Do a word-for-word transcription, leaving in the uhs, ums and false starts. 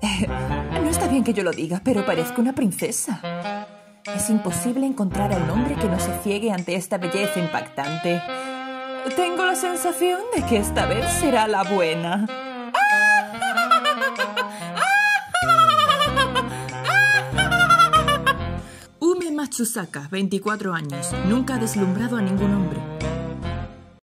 Eh, no está bien que yo lo diga, pero parezco una princesa. Es imposible encontrar a un hombre que no se ciegue ante esta belleza impactante. Tengo la sensación de que esta vez será la buena. Ume Matsusaka, veinticuatro años. Nunca ha deslumbrado a ningún hombre.